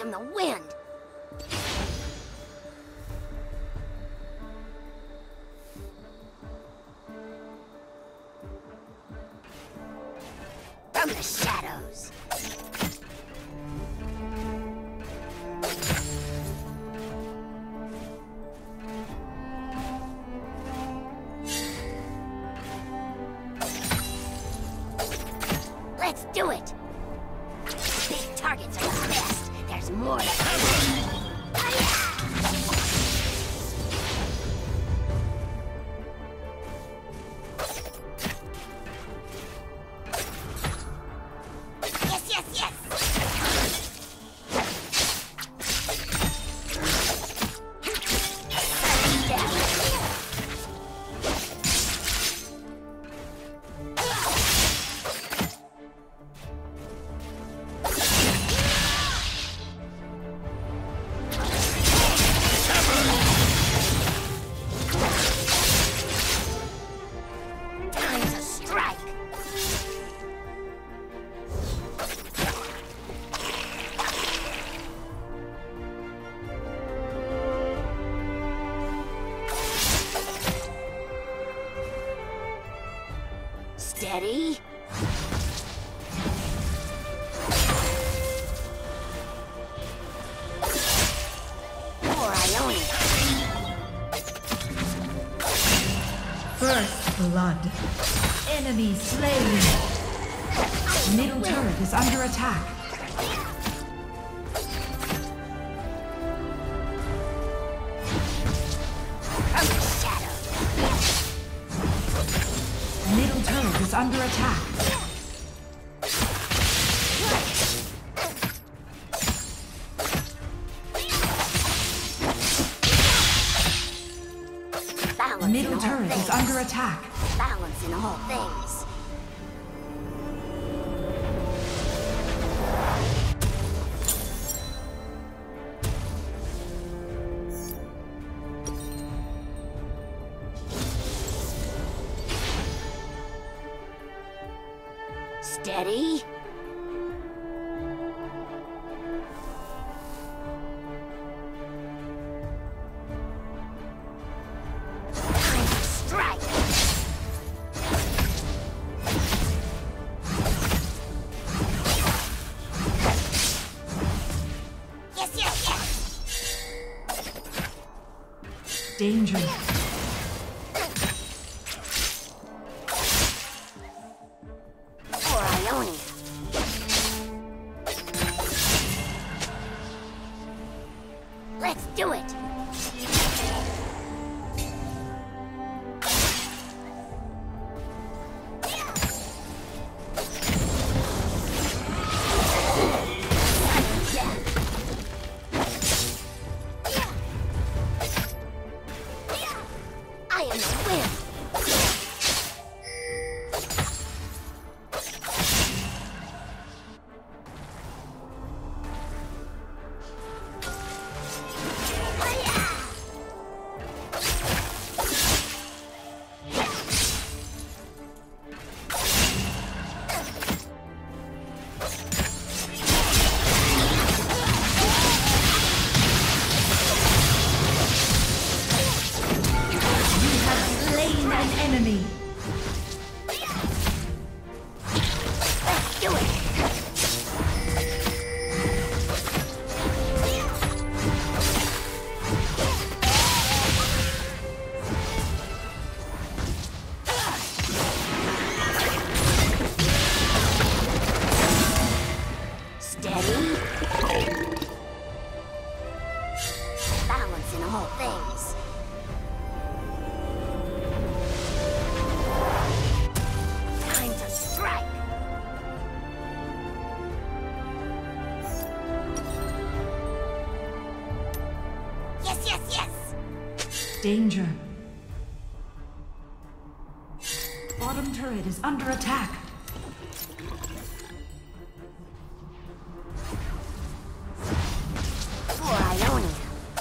am the wind. From the shadows. Let's do it! Big targets are the best. There's more to come. Yes, yes, yes! Steady. Or Ione. First blood. Enemy slain. Middle turret is under attack. From the shadow. Middle turret is under attack. Balance Middle in all turret things. is under attack. Balance in all things. Steady. Time to strike. Yes, yes, yes. Danger. Or Ione. Let's do it. I am the wind. Slain an enemy. Let's do it. Steady. Balance in all things. Time to strike. Yes, yes, yes. Danger. Bottom turret is under attack. For Ione.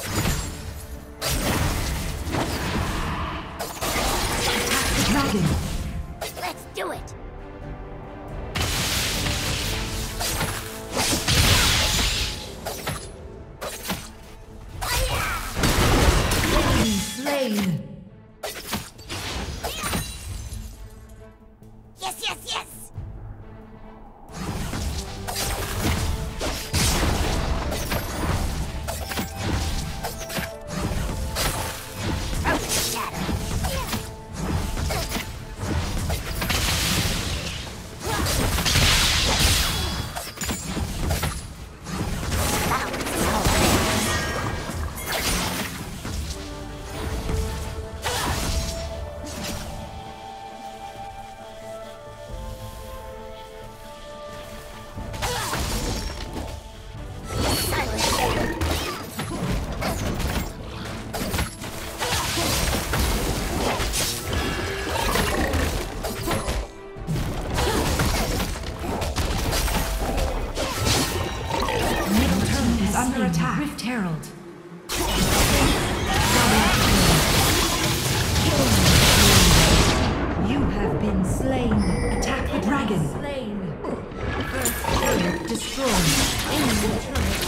Attack the dragon. Let's do it. attack. Rift Herald. You have been slain. Attack the dragon. Slain. First turret destroyed. Enemy turret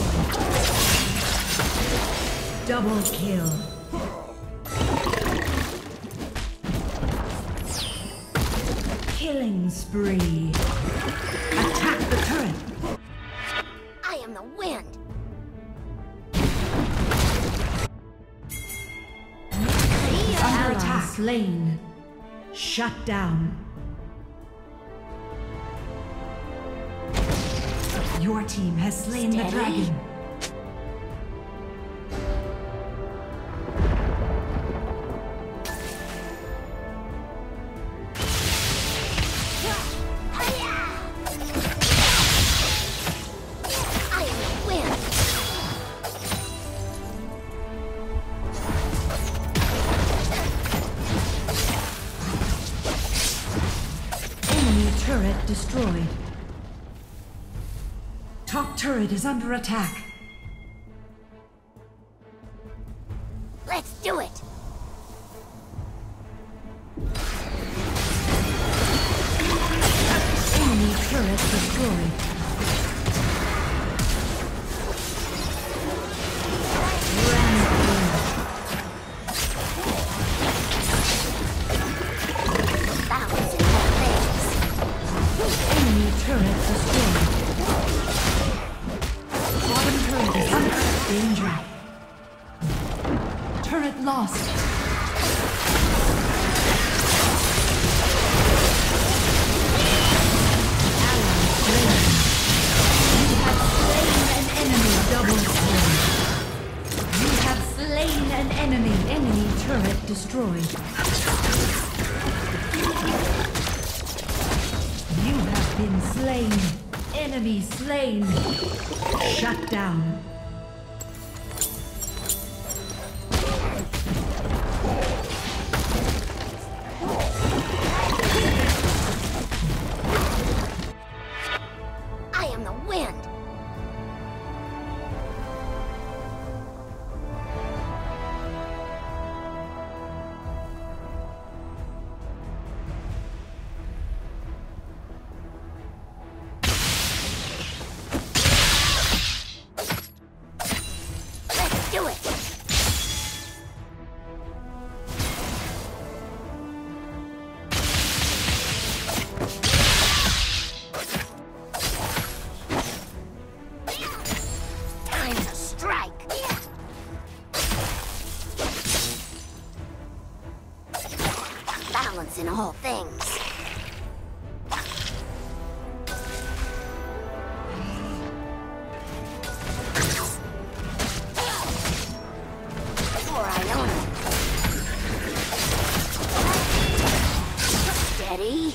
destroyed. Double kill. Killing spree. Attack the turret. I am the wind. Under attack. Slain. Shut down. Your team has slain the dragon. Turret destroyed. Top turret is under attack. Let's do it. Enemy turret destroyed. Turret destroyed. Bottom turret is under danger. Turret lost. Ally slain. You have slain an enemy. Double kill. You have slain an enemy. Enemy turret destroyed. Been slain. Enemy slain. Shut down. I am the wind. Do it! Time to strike! Balance in all things. Steady.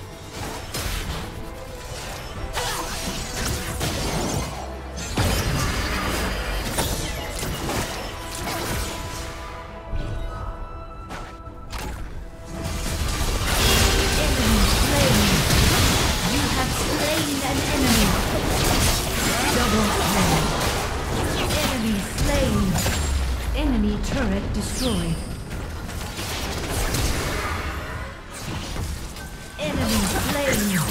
Enemy turret destroyed. Enemy slain. You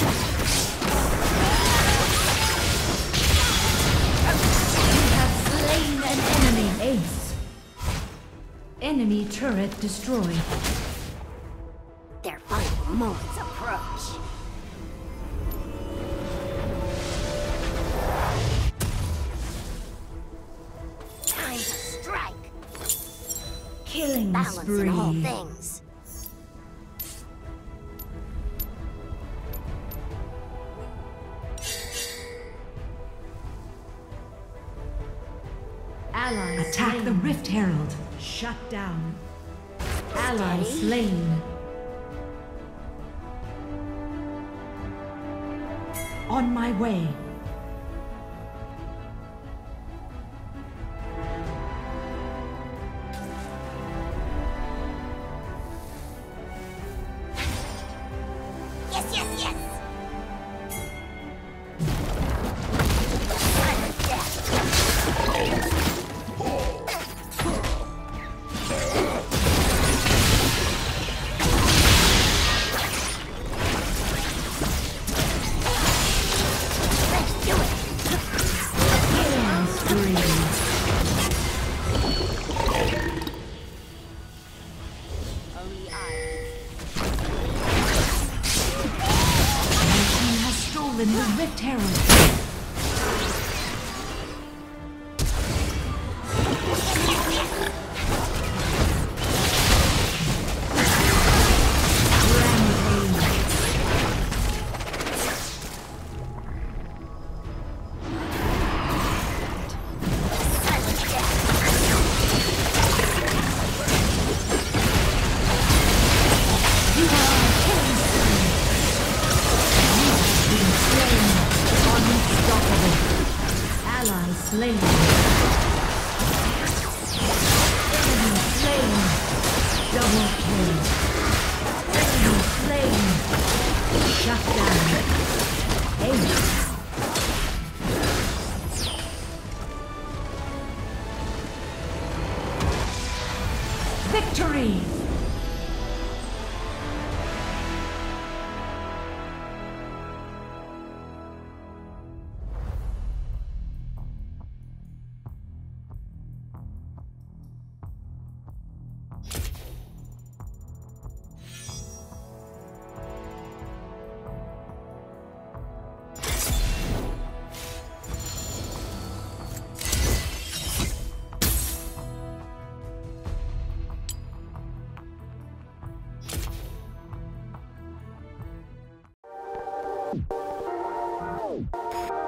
have slain an enemy. Ace. Enemy turret destroyed. Their final moments approach. Time to strike. Killing Balance spree. in all things. Ally attack slain. The Rift Herald. Shut down. Ally slain. On my way. Yes, yes, yes! Time of death. Summon the Rift Herald. Slain. Enemy slain. Double kill. Enemy slain. Shut down. Ace. Victory! You